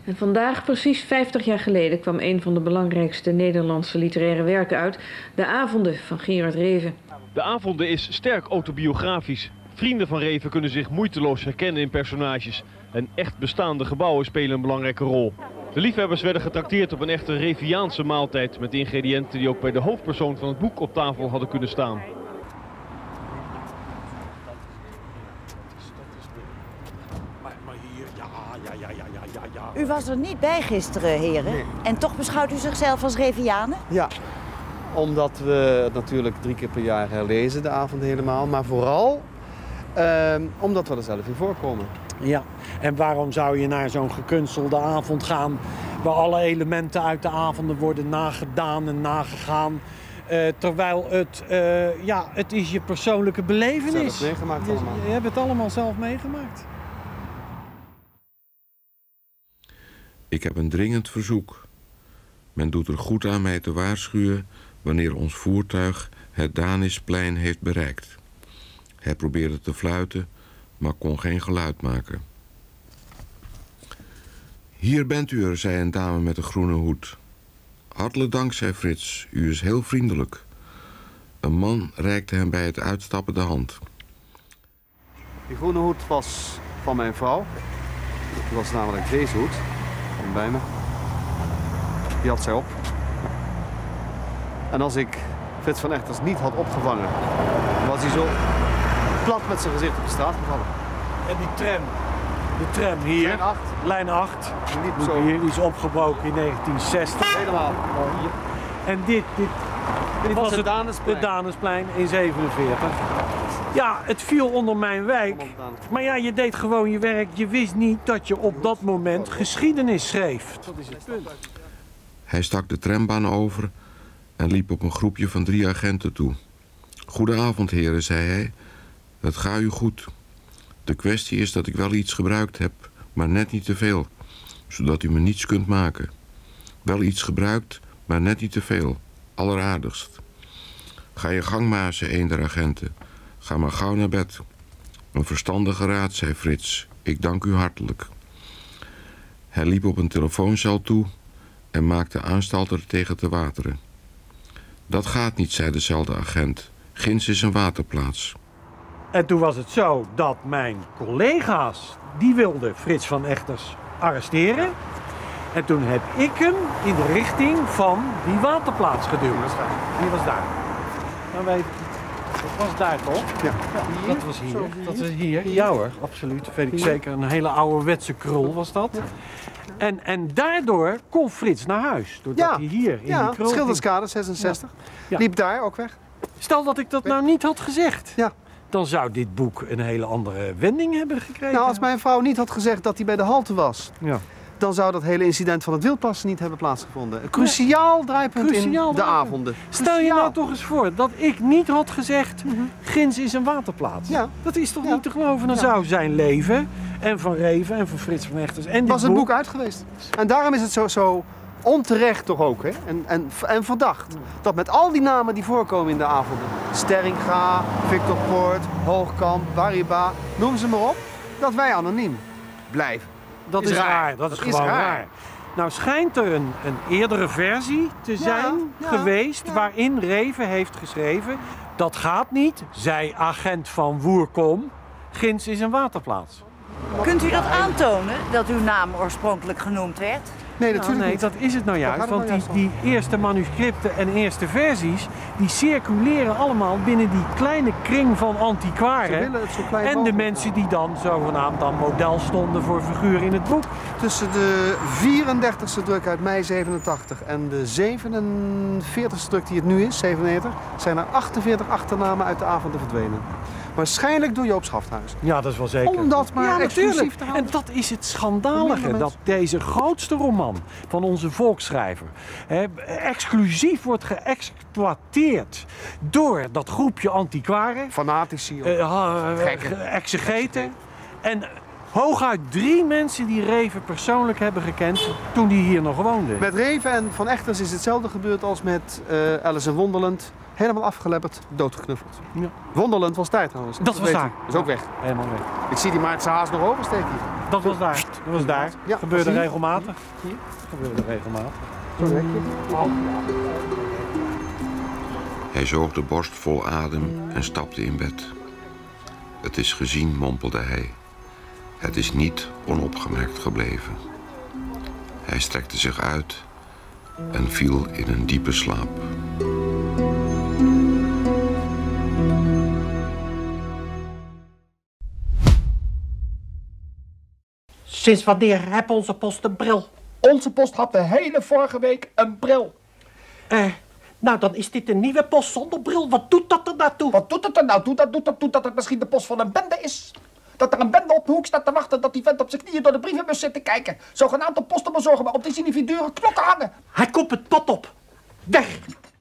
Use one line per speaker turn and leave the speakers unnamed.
En vandaag, precies 50 jaar geleden, kwam een van de belangrijkste Nederlandse literaire werken uit. De Avonden van Gerard Reven.
De Avonden is sterk autobiografisch. Vrienden van Reven kunnen zich moeiteloos herkennen in personages. En echt bestaande gebouwen spelen een belangrijke rol. De liefhebbers werden getrakteerd op een echte Reviaanse maaltijd met ingrediënten die ook bij de hoofdpersoon van het boek op tafel hadden kunnen staan.
U was er niet bij gisteren, heren. Nee. En toch beschouwt u zichzelf als Revianen?
Ja, omdat we het natuurlijk 3 keer per jaar herlezen, de avonden helemaal. Maar vooral omdat we er zelf in voorkomen.
Ja, en waarom zou je naar zo'n gekunstelde avond gaan waar alle elementen uit de avonden worden nagedaan en nagegaan? Terwijl het is je persoonlijke belevenis.
Zelf meegemaakt allemaal.
Je hebt het allemaal zelf meegemaakt.
Ik heb een dringend verzoek. Men doet er goed aan mij te waarschuwen wanneer ons voertuig het Danisplein heeft bereikt. Hij probeerde te fluiten, maar kon geen geluid maken. Hier bent u er, zei een dame met een groene hoed. Hartelijk dank, zei Frits. U is heel vriendelijk. Een man reikte hem bij het uitstappen de hand.
Die groene hoed was van mijn vrouw. Dat was namelijk deze hoed. Kom bij me. Die had zij op. En als ik Frits van Echters niet had opgevangen, was hij zo plat met zijn gezicht op de straat gevallen.
En die tram. De tram hier. Lijn 8. Die is opgebroken in 1960.
Helemaal.
En dit was het Danisplein in 1947. Ja, het viel onder mijn wijk. Maar ja, je deed gewoon je werk. Je wist niet dat je op dat moment geschiedenis schreef. Dat is het punt.
Hij stak de trambaan over en liep op een groepje van 3 agenten toe. Goedenavond, heren, zei hij. Het gaat u goed. De kwestie is dat ik wel iets gebruikt heb, maar net niet te veel, zodat u me niets kunt maken. Wel iets gebruikt, maar net niet te veel. Alleraardigst. Ga je gang maar, zei een der agenten. Ga maar gauw naar bed. Een verstandige raad, zei Frits. Ik dank u hartelijk. Hij liep op een telefooncel toe en maakte aanstalten er tegen te wateren. Dat gaat niet, zei dezelfde agent. Ginds is een waterplaats.
En toen was het zo dat mijn collega's, die wilden Frits van Echters arresteren. En toen heb ik hem in de richting van die waterplaats geduwd. Die was daar. Dan weet dat was daar toch?
Ja.
Dat was hier. Dat was hier. Ja hoor, absoluut. Dat weet ik zeker. Een hele ouderwetse krul was dat. En daardoor kon Frits naar huis. Doordat hij hier in die krul...
Schilderskade 66. Ja. Liep daar ook weg.
Stel dat ik dat nou niet had gezegd.
Ja.
Dan zou dit boek een hele andere wending hebben gekregen.
Nou, als mijn vrouw niet had gezegd dat hij bij de halte was, dan zou dat hele incident van het wildplassen niet hebben plaatsgevonden. Een cruciaal draaipunt in de avonden.
Stel je nou toch eens voor dat ik niet had gezegd, ginds is een waterplaats. Ja. Dat is toch niet te geloven? Dan zou zijn leven en van Reven en van Frits van Echters en dit
was het boek uit geweest. En daarom is het zo onterecht toch ook, hè? En verdacht. Dat met al die namen die voorkomen in de avonden, Sterringa, Victor Poort, Hoogkamp, Bariba, noem ze maar op, dat wij anoniem blijven.
Dat is raar. Dat is gewoon raar. Nou schijnt er een eerdere versie te zijn geweest waarin Reven heeft geschreven, dat gaat niet, zei agent van Woerkom, ginds is een waterplaats.
Kunt u dat aantonen, dat uw naam oorspronkelijk genoemd werd?
Nee, natuurlijk niet.
Dat is het nou juist, want die eerste manuscripten en eerste versies, die circuleren allemaal binnen die kleine kring van antiquaren en de mensen die dan zogenaamd dan model stonden voor figuren in het boek.
Tussen de 34e druk uit mei 87 en de 47e druk die het nu is, 97, zijn er 48 achternamen uit de avonden verdwenen. Waarschijnlijk door Joop Schafthuis.
Ja, dat is wel zeker.
Om dat maar exclusief te houden.
En dat is het schandalige, dat deze grootste roman van onze volksschrijver exclusief wordt geëxploiteerd door dat groepje antiquaren.
Fanatici.
Exegeten. En hooguit 3 mensen die Reven persoonlijk hebben gekend toen die hier nog woonde.
Met Reven en Van Echters is hetzelfde gebeurd als met Alice in Wonderland, helemaal afgelepperd, doodgeknuffeld.
Ja.
Wonderland was daar trouwens.
Dat was
weet
daar.
u. Dat is ook weg.
Helemaal weg.
Ik zie die Maartse haas nog oversteken hier.
Dat was daar. Dat was daar.
Ja,
Gebeurde
zie je?
regelmatig.
Zie je?
Gebeurde regelmatig.
Zo'n hekje.
Hij zoog de borst vol adem en stapte in bed. Het is gezien, mompelde hij. Het is niet onopgemerkt gebleven. Hij strekte zich uit en viel in een diepe slaap.
Sinds wanneer heeft onze post een bril?
Onze post had de hele vorige week een bril.
Nou, dan is dit een nieuwe post zonder bril. Wat doet dat er naartoe?
Wat doet het er nou toe? Dat doet dat het misschien de post van een bende is. Dat er een bende op de hoek staat te wachten dat die vent op zijn knieën door de brievenbus zit te kijken. Zogenaamd een postenbezorger, maar op die individuele knokken hangen.
Hij komt het pad op. Weg!